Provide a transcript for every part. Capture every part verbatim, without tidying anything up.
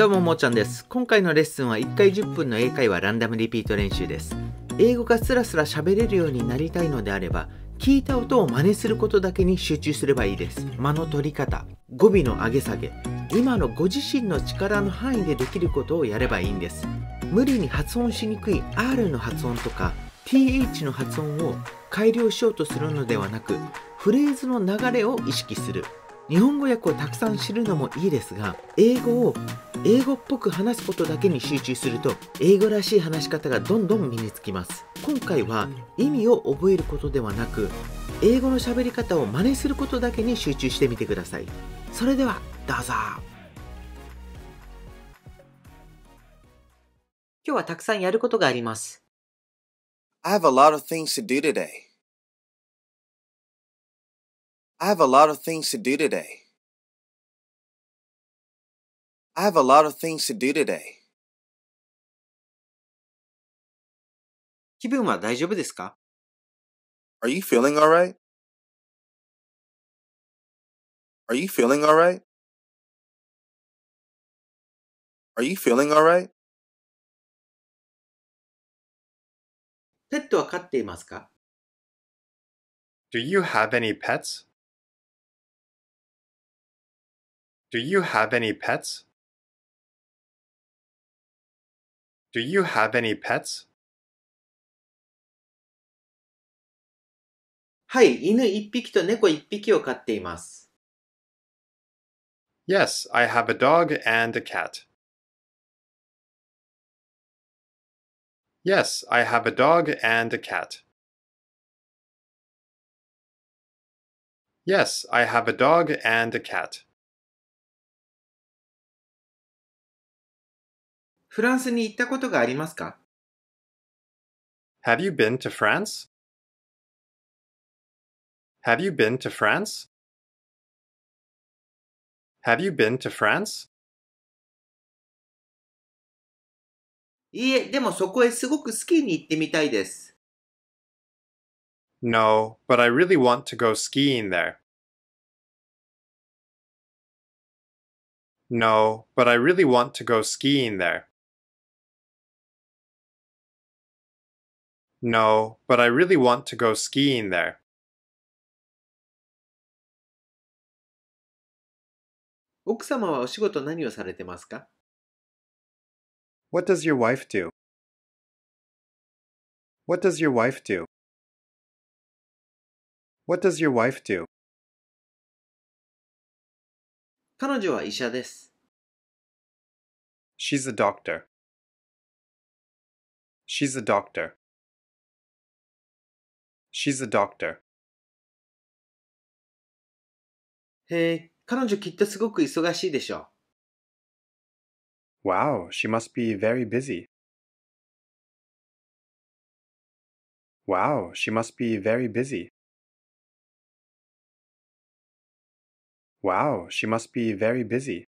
どうももーちゃんです。今回のレッスンはいっかいじゅっぷんの英会話ランダムリピート練習です。英語がスラスラ喋れるようになりたいのであれば、聞いた音を真似することだけに集中すればいいです。間の取り方、語尾の上げ下げ、今のご自身の力の範囲でできることをやればいいんです。無理に発音しにくい アール の発音とか ティーエイチ の発音を改良しようとするのではなく、フレーズの流れを意識する。日本語訳をたくさん知るのもいいですが、英語を英語っぽく話すことだけに集中すると、英語らしい話し方がどんどん身につきます。今回は意味を覚えることではなく、英語の喋り方を真似することだけに集中してみてください。それではどうぞ。今日はたくさんやることがあります。 I have a lot of things to do today. I have a lot of things to do today. I have a lot of things to do today. 気分は大丈夫ですか？ Are you feeling alright? Are you feeling alright? Are you feeling alright? ペットは飼っていますか？ Do you have any pets? Do you have any pets? Do you have any pets? はい、犬いっぴきと猫いっぴきを飼っています。 Yes, I have a dog and a cat. Yes, I have a dog and a cat. Yes, I have a dog and a cat. フランスに行ったことがありますか？ Have you been to France? Have you been to France? Have you been to France? いいえ、でもそこへすごくスキーに行ってみたいです。 No, but I really want to go skiing there. No, but I really want to go skiing there. No, but I really want to go skiing there. 奥様はお仕事何をされてますか？ What does your wife do? What does your wife do? What does your wife do? 彼女は医者です。 She's a doctor. She's a doctor. She's a doctor. へえ、彼女きっとすごく忙しいでしょう。 Wow, she must be very busy. Wow, she must be very busy. Wow, she must be very busy.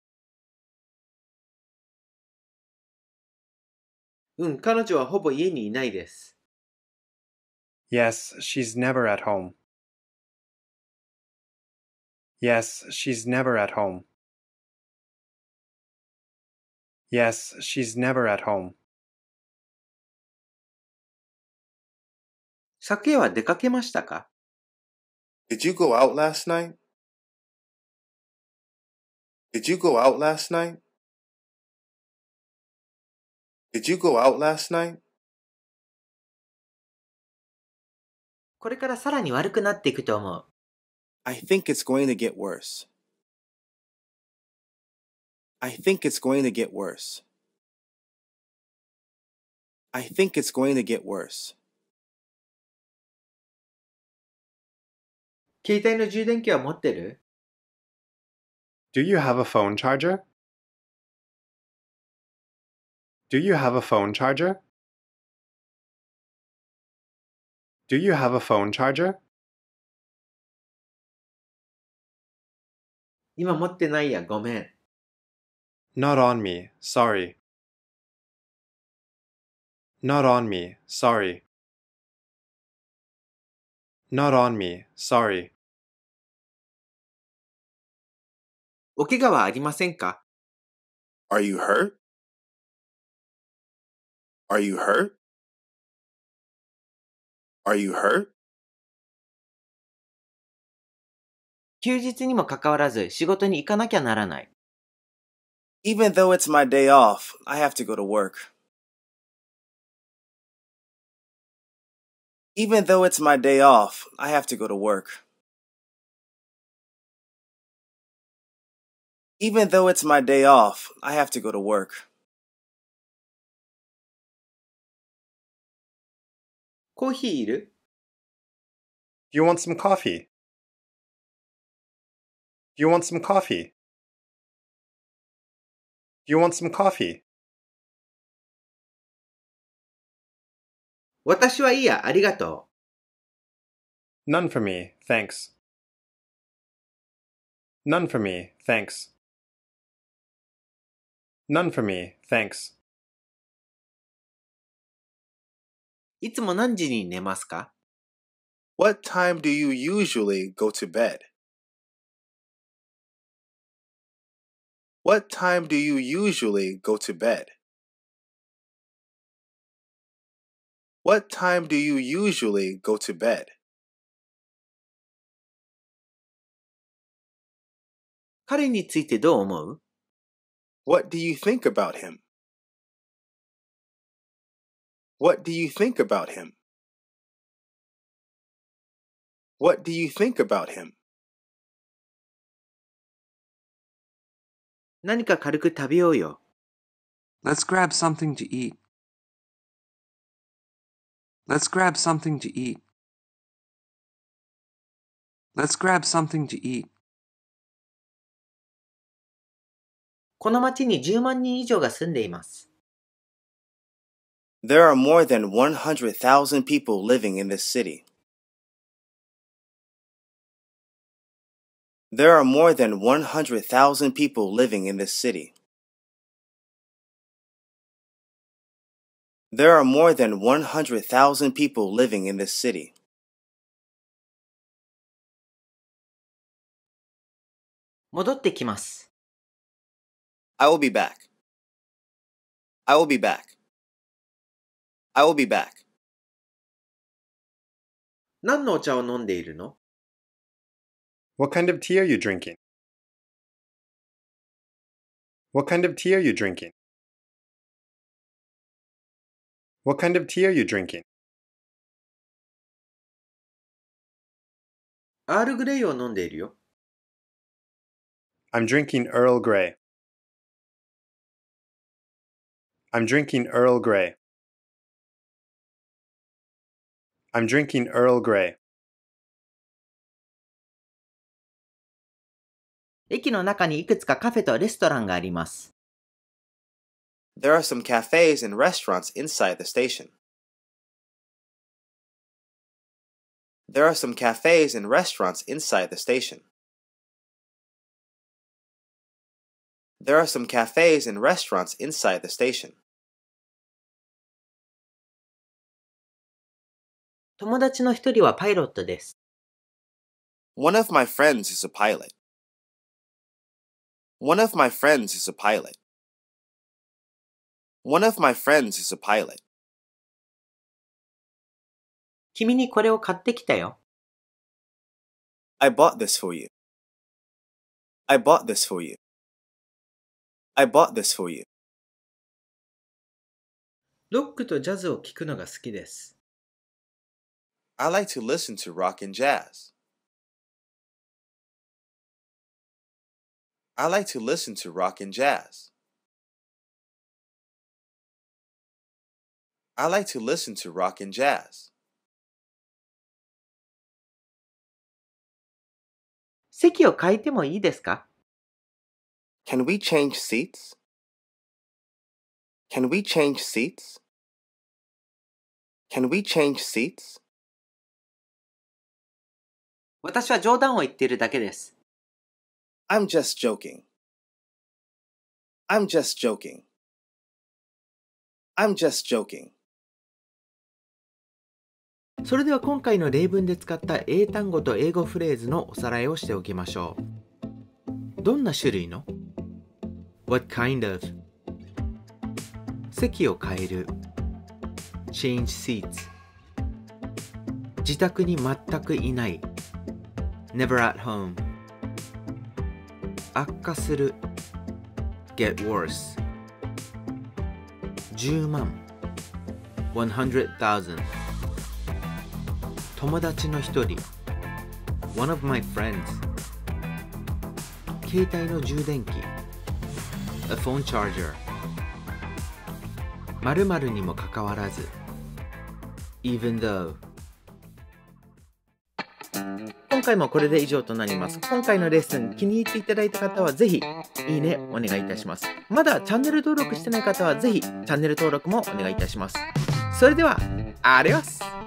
うん、彼女はほぼ家にいないです。 Yes, she's never at home. Yes, she's never at home. Yes, she's never at home. 昨夜は出かけましたか？ Did you go out last night? Did you go out last night? Did you go out last night? これからさらに悪くなっていくと思う。 I think it's going to get worse. I think it's going to get worse. I think it's going to get worse. 携帯の充電器は持ってる？ Do you have a phone charger? Do you have a phone charger? Do you have a phone charger? 今持ってないや、ごめん。 Not on me, sorry. Not on me, sorry. Not on me, sorry. お怪我はありませんか？ Are you hurt? Are you hurt? Are you hurt? 休日にもかかわらず仕事に行かなきゃならない。 Even though it's my day off, I have to go to work. Even though it's my day off, I have to go to work. Even though it's my day off, I have to go to work. コーヒーいる？ Do you want some coffee? Do you want some coffee? Do you want some coffee? 私はいいや、ありがと None for me, thanks. None for me, thanks. None for me, thanks. う。いつも何時に寝ますか？ What time do you usually go to bed? What time do you usually go to bed? What time do you usually go to bed? 彼についてどう思う？ What do you think about him? What do you think about him? What do you think about him? 何か軽く食べようよ。 Let's grab something to eat. Let's grab something to eat. Let's grab something to eat. この町にじゅうまんにん以上が住んでいます。 There are more than one hundred thousand people living in this city. There are more than one hundred thousand people living in this city. There are more than one hundred thousand people living in this city. 戻ってきます。 I will be back. I will be back. I will be back. 何のお茶を飲んでいるの？ What kind of tea are you drinking? What kind of tea are you drinking? What kind of tea are you drinking? アールグレイを飲んでいるよ。 I'm drinking Earl Grey. I'm drinking Earl Grey. I'm drinking Earl Grey. 駅の中にいくつかカフェとレストランがあります。 There are some cafes and restaurants inside the station. There are some cafes and restaurants inside the station. There are some cafes and restaurants inside the station. 友達の一人はパイロットです。 One of my friends is a pilot. One of my friends is a pilot. One of my friends is a pilot. 君にこれを買ってきたよ。 I bought this for you. I bought this for you. I bought this for you. ロックとジャズを聴くのが好きです。 I like to listen to rock and jazz. I like to listen to rock and jazz. I like to listen to rock and jazz. 席を変えてもいいですか？ Can we change seats? Can we change seats? Can we change seats? 私は冗談を言っているだけです。 I'm just joking. I'm just joking. I'm just joking. それでは今回の例文で使った英単語と英語フレーズのおさらいをしておきましょう。どんな種類の？ What kind of? 席を変える Change seats 自宅に全くいない Never at home 悪化する Get worse じゅうまん one hundred thousand 友達の一人 One of my friends 携帯の充電器 A phone charger 〇〇にもかかわらず Even though 今回もこれで以上となります。今回のレッスン気に入っていただいた方はぜひいいねお願いいたします。まだチャンネル登録してない方はぜひチャンネル登録もお願いいたします。それでは、アディオス。